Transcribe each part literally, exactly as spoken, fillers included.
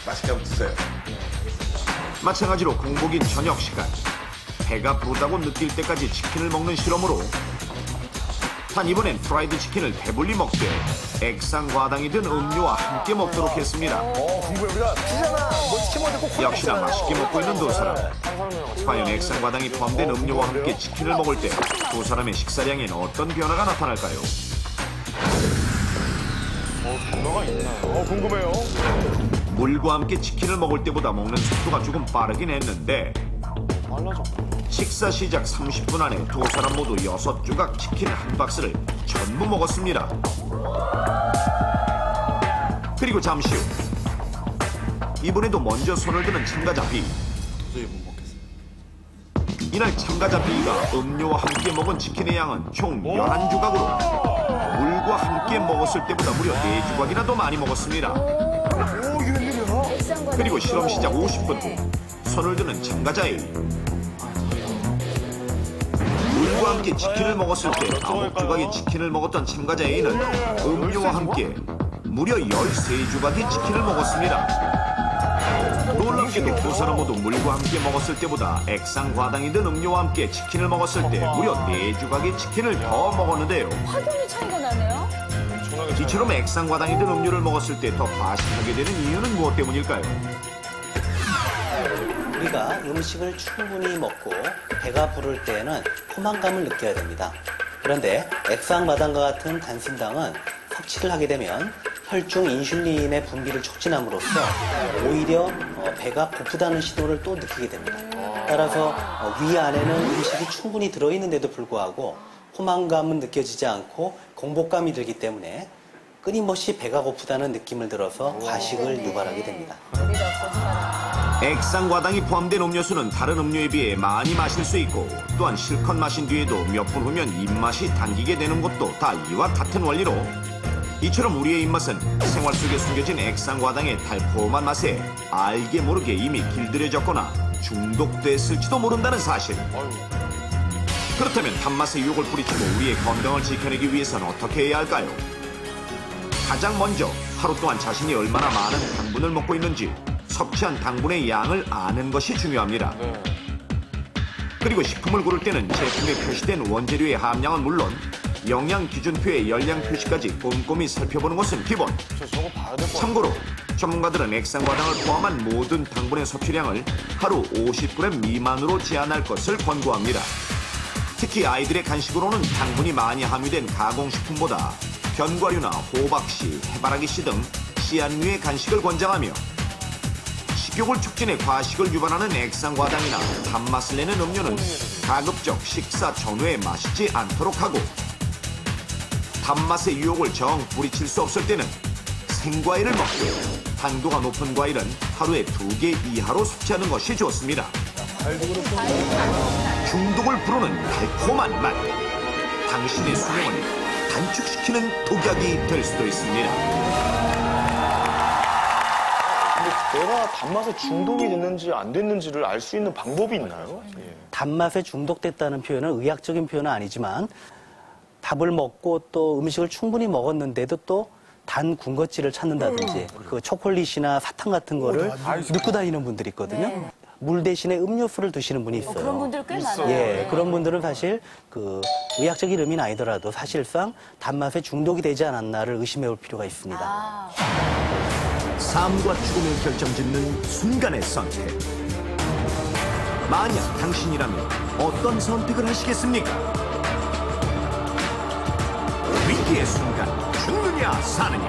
맛있게 한번 드세요. 마찬가지로 공복인 저녁 시간, 배가 부르다고 느낄 때까지 치킨을 먹는 실험으로 단 이번엔 프라이드 치킨을 배불리 먹되 액상과당이 든 음료와 함께 먹도록 했습니다. 어, 궁금해. 우리가 피자나 뭐 치킨 먹을 때꼭 역시나 맛있게 먹고 있는 두 사람. 과연 액상과당이 포함된 음료와 함께 치킨을 먹을 때 두 사람의 식사량에는 어떤 변화가 나타날까요? 어, 변화가 있나요? 어, 궁금해요. 물과 함께 치킨을 먹을 때보다 먹는 속도가 조금 빠르긴 했는데 빨라졌구나. 식사 시작 삼십 분 안에 두 사람 모두 여섯 조각 치킨 한 박스를 전부 먹었습니다. 그리고 잠시 후 이번에도 먼저 손을 드는 참가자 B. 도저히 못 먹겠어요. 이날 참가자 B가 음료와 함께 먹은 치킨의 양은 총 열한 조각으로 물과 함께 먹었을 때보다 무려 네 조각이나 더 많이 먹었습니다. 오, 이게 웬일이야? 그리고 실험 시작 오십 분 후 손을 드는 참가자 A. 물과 함께 치킨을 먹었을 때 아홉 조각의 치킨을 먹었던 참가자 A는 음료와 함께 무려 열세 조각의 치킨을 먹었습니다. 놀랍게도 두 사람 모두 물과 함께 먹었을 때보다 액상과당이 든 음료와 함께 치킨을 먹었을 때 무려 네 조각의 치킨을 더 먹었는데요. 확연히 차이가 나네요. 이처럼 액상과당이 든 음료를 먹었을 때 더 과식하게 되는 이유는 무엇 때문일까요? 우리가 음식을 충분히 먹고 배가 부를 때에는 포만감을 느껴야 됩니다. 그런데 액상과당과 같은 단순당은 섭취를 하게 되면 혈중 인슐린의 분비를 촉진함으로써 오히려 배가 고프다는 신호를 또 느끼게 됩니다. 따라서 위 안에는 음식이 충분히 들어있는데도 불구하고 포만감은 느껴지지 않고 공복감이 들기 때문에 끊임없이 배가 고프다는 느낌을 들어서 과식을 유발하게 됩니다. 액상과당이 포함된 음료수는 다른 음료에 비해 많이 마실 수 있고 또한 실컷 마신 뒤에도 몇 분 후면 입맛이 당기게 되는 것도 다 이와 같은 원리로 이처럼 우리의 입맛은 생활 속에 숨겨진 액상과당의 달콤한 맛에 알게 모르게 이미 길들여졌거나 중독됐을지도 모른다는 사실. 그렇다면 단맛의 유혹을 뿌리치고 우리의 건강을 지켜내기 위해서는 어떻게 해야 할까요? 가장 먼저 하루 동안 자신이 얼마나 많은 당분을 먹고 있는지 섭취한 당분의 양을 아는 것이 중요합니다. 그리고 식품을 고를 때는 제품에 표시된 원재료의 함량은 물론 영양 기준표의 열량 표시까지 꼼꼼히 살펴보는 것은 기본. 참고로 전문가들은 액상과당을 포함한 모든 당분의 섭취량을 하루 오십 그램 미만으로 제한할 것을 권고합니다. 특히 아이들의 간식으로는 당분이 많이 함유된 가공식품보다 견과류나 호박씨, 해바라기씨 등 씨앗류의 간식을 권장하며 식욕을 촉진해 과식을 유발하는 액상과당이나 단맛을 내는 음료는 가급적 식사 전후에 마시지 않도록 하고 단맛의 유혹을 정 뿌리칠 수 없을 때는 생과일을 먹고 당도가 높은 과일은 하루에 두 개 이하로 섭취하는 것이 좋습니다. 중독을 부르는 달콤한 맛. 당신의 수명을 단축시키는 독약이 될 수도 있습니다. 근데 내가 단맛에 중독이 됐는지 안 됐는지를 알 수 있는 방법이 있나요? 예. 단맛에 중독됐다는 표현은 의학적인 표현은 아니지만 밥을 먹고 또 음식을 충분히 먹었는데도 또 단 군것질을 찾는다든지 그 초콜릿이나 사탕 같은 거를 넣고 다니는 분들이 있거든요. 네. 물 대신에 음료수를 드시는 분이 있어요. 그런 분들 꽤 많아요. 예, 그런 분들은 사실 그 의학적인 의미는 아니더라도 사실상 단맛에 중독이 되지 않았나를 의심해 볼 필요가 있습니다. 아. 삶과 죽음을 결정짓는 순간의 선택. 만약 당신이라면 어떤 선택을 하시겠습니까? 위기의 순간 죽느냐 사느냐.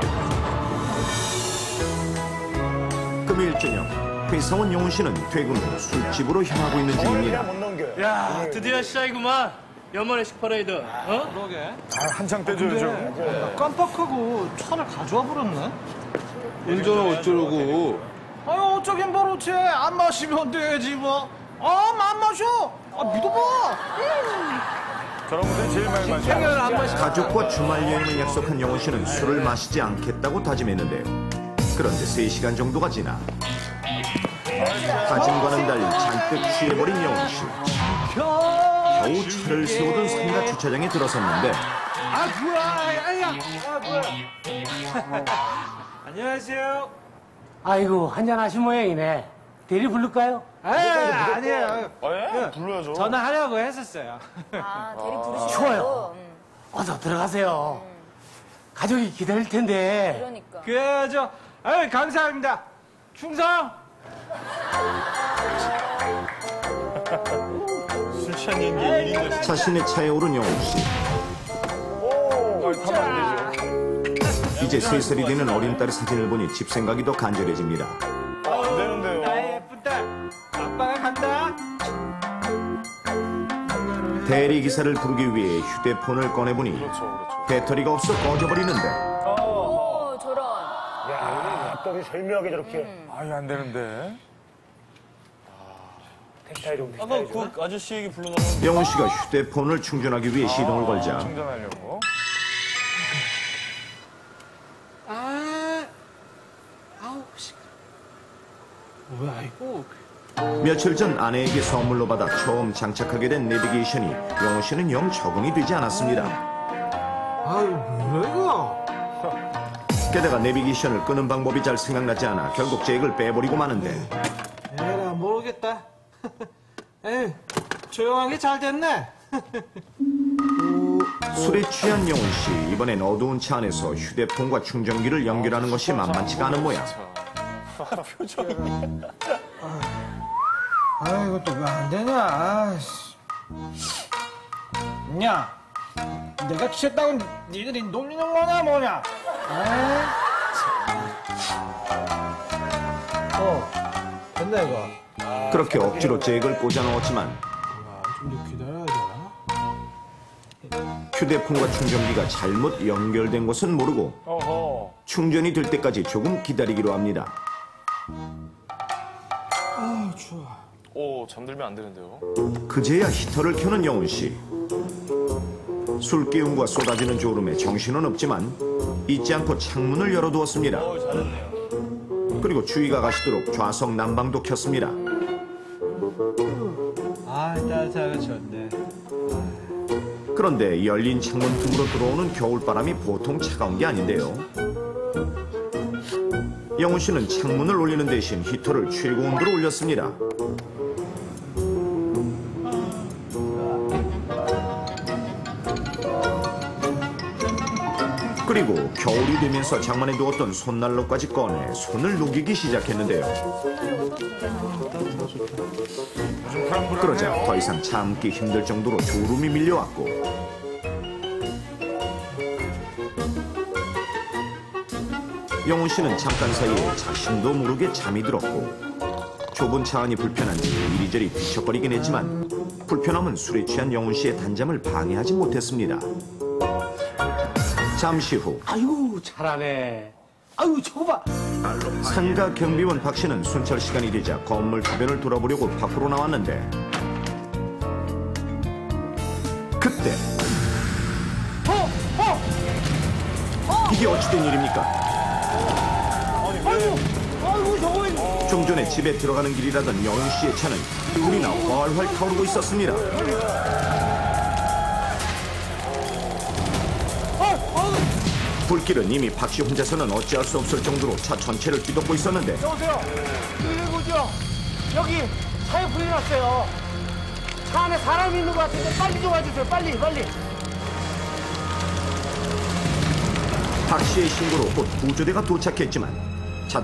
금요일 저녁 회사원 용훈 씨는 퇴근 후 술집으로 향하고 있는 중입니다. 못 넘겨요. 야, 드디어 시작이구만. 연말의식 퍼레이드. 어? 그러게. 아, 한창 때죠, 요즘. 깜빡하고 차를 가져와 버렸네. 운전은 어쩌려고. 아유, 어쩌긴 바로지. 안 마시면 되지, 뭐. 아, 안 마셔. 아, 믿어봐. 저런 분들이 제일 많이 마셔요. 생각을 안 마셔. 가족과 주말 여행을 약속한 영훈 씨는 술을 마시지 않겠다고 다짐했는데요. 그런데 세 시간 정도가 지나 다짐과는 달리 잔뜩 취해버린 영훈 씨. 겨우 차를 세우던 상가 주차장에 들어섰는데 아, 뭐야. 아야. 아, 뭐야. 안녕하세요. 아이고, 한잔하신 모양이네. 대리 부를까요? 에 아니에요. 예? 불러야죠. 전화하려고 했었어요. 아, 대리 부르시고. 추워요. 음, 어서 들어가세요. 가족이 기다릴 텐데. 그러니까. 그죠? 아유, 감사합니다. 충성! 술 취한 얘기 일인데. 자신의 차에 오른 영훈 씨. 하면 안 되죠. 이제 세 살이 되는 어린 딸의 사진을 보니 집 생각이 더 간절해집니다. 아, 안 되는데요. 나의 예쁜 딸, 아빠가 간다. 대리 기사를 부르기 위해 휴대폰을 꺼내보니 그렇죠, 그렇죠. 배터리가 없어 꺼져버리는데 오, 저런. 갑자기 절묘하게 저렇게. 아유, 안 되는데. 텍스타일 좀, 아까 그 아저씨에게 불러놓은 영훈 씨가 휴대폰을 충전하기 위해 시동을 걸자 충전하려고. 아, 아우, 씨. 뭐야, 이거. 며칠 전 아내에게 선물로 받아 처음 장착하게 된 내비게이션이 영훈 씨는 영 적응이 되지 않았습니다. 아유, 뭐야, 이거. 게다가 내비게이션을 끄는 방법이 잘 생각나지 않아 결국 잭을 빼버리고 마는데 에라, 모르겠다. 에이, 조용하게 잘 됐네. 술에 취한 영훈 씨 이번엔 어두운 차 안에서 휴대폰과 충전기를 연결하는 것이 만만치가 않은 모양. 표정이. 아, 이것도 왜 안 되냐, 아이씨. 야, 내가 취했다고 니들이 놀리는 거냐, 뭐냐? 에이? 어, 됐네, 이거. 그렇게 억지로 잭을 꽂아 넣었지만 좀 더 기다려야 되나? 휴대폰과 충전기가 잘못 연결된 것은 모르고 어허. 충전이 될 때까지 조금 기다리기로 합니다. 아, 추워. 오, 잠들면 안 되는데요. 그제야 히터를 켜는 영훈 씨. 술 기운과 쏟아지는 졸음에 정신은 없지만 잊지 않고 창문을 열어두었습니다. 어, 잘했네요. 그리고 추위가 가시도록 좌석 난방도 켰습니다. 아, 따뜻하게 좋네. 그런데 열린 창문 틈으로 들어오는 겨울바람이 보통 차가운 게 아닌데요. 영훈 씨는 창문을 올리는 대신 히터를 최고 온도로 올렸습니다. 그리고 겨울이 되면서 장만해 두었던 손난로까지 꺼내 손을 녹이기 시작했는데요. 그러자 더 이상 참기 힘들 정도로 졸음이 밀려왔고 영훈 씨는 잠깐 사이에 자신도 모르게 잠이 들었고 좁은 차 안이 불편한지 이리저리 뒤척거리긴 했지만 불편함은 술에 취한 영훈 씨의 단잠을 방해하지 못했습니다. 잠시 후 아이고, 잘하네. 아이고, 저거 봐. 상가 경비원 박 씨는 순찰 시간이 되자 건물 주변을 돌아보려고 밖으로 나왔는데 그때 이게 어찌된 일입니까? 아이고, 저거. 좀 전에 집에 들어가는 길이라던 영훈 씨의 차는 불이 나 활활 타오르고 있었습니다. 불길은 이미 박 씨 혼자서는 어찌할 수 없을 정도로 차 전체를 뒤덮고 있었는데 여보세요? 일구죠? 여기 차에 불이 났어요. 차 안에 사람이 있는 것 같은데 빨리 좀 와주세요. 빨리, 빨리. 박 씨의 신고로 곧 구조대가 도착했지만